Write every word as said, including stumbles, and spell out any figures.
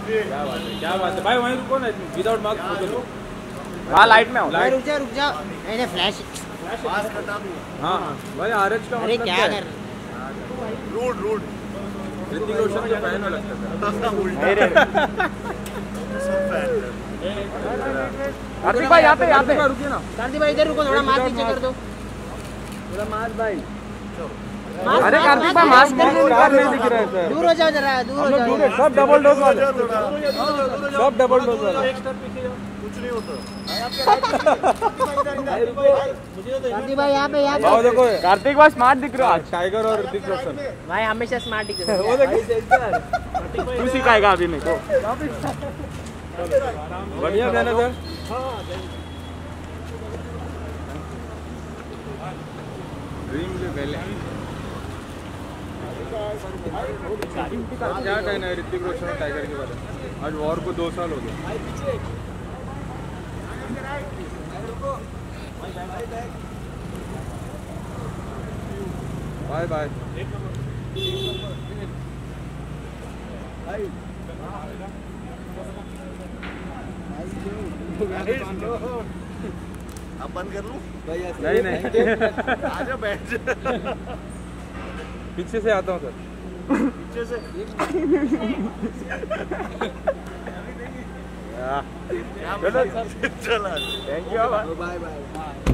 क्या बात है, क्या बात है भाई, वहीं रुको ना, विदाउट मास्क रुको। हाँ लाइट में हो। रुक जा रुक जा, नहीं फ्लैश मास्क हटा दूंगा। हाँ भाई आरएच का अरे मतलब क्या क्या कर है? रूड रूड ऋतिक रोशन के फैन में लगता था। कार्तिक भाई यहाँ पे यहाँ पे रुकिए ना, कार्तिक भाई इधर रुको, थोड़ा मास्क नीचे कर दो। थोड़ा मास्क भाई। अरे कार्तिक भाई मास्क नहीं दिख रहा है सर। दूर हो जाओ जरा, दूर हो जाओ। सब डबल डोज वाले, सब डबल डोज वाले। कुछ नहीं होता। कार्तिक भाई यहाँ पे, यहाँ आओ पे। देखो, कार्तिक भाई स्मार्ट दिख रहे हो आज। टाइगर और ऋतिक रोशन। भाई हमेशा स्मार्ट दिख रहे वो हो। देखो, तू सिखाएगा अभी मेरे को। बढ़िया था ना सर। ड्रीम जो पहले क्या कहना है ऋतिक रोशन और टाइगर के बारे में? आज वॉर को दो साल हो गए। Bye bye. अब बंद कर लूं? नहीं नहीं, आजा बैठ। पीछे से आता हूँ सर। पीछे से चलो चला। Thank you, bye bye.